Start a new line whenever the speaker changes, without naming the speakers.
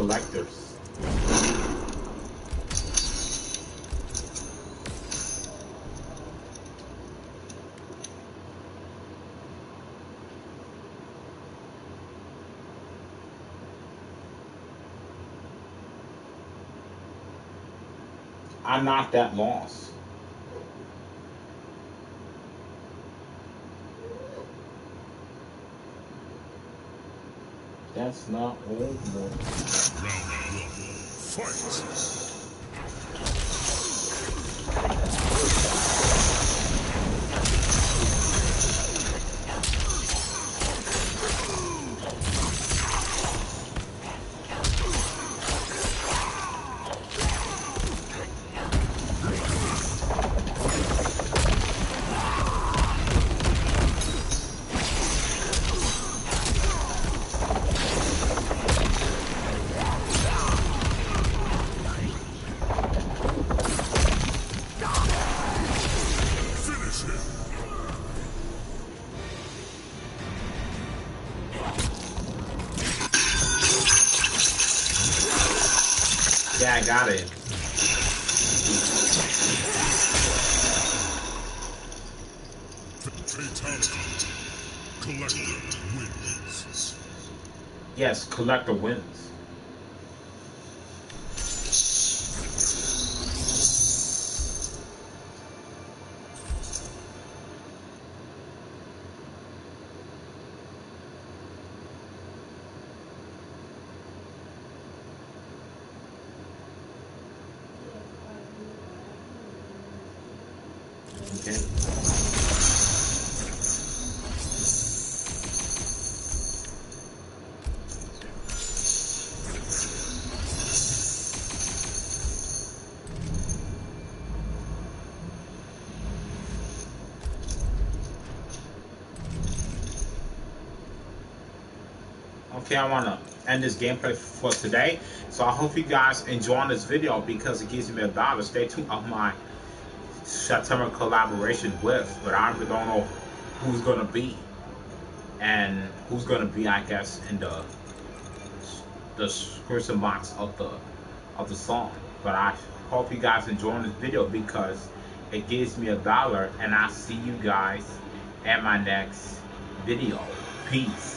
collectors. I'm not that lost. That's not old one.
Round one, fight!
Yeah, I got it.
Fatality. Collector wins.
Yes, collector wins. Okay. Okay, I want to end this gameplay for today. So I hope you guys enjoying this video because it gives me $1. Stay tuned on my September collaboration with, but I really don't know who's gonna be and who's gonna be, I guess, in the description box of the song. But I hope you guys enjoying this video because it gives me $1, and I'll see you guys at my next video. Peace.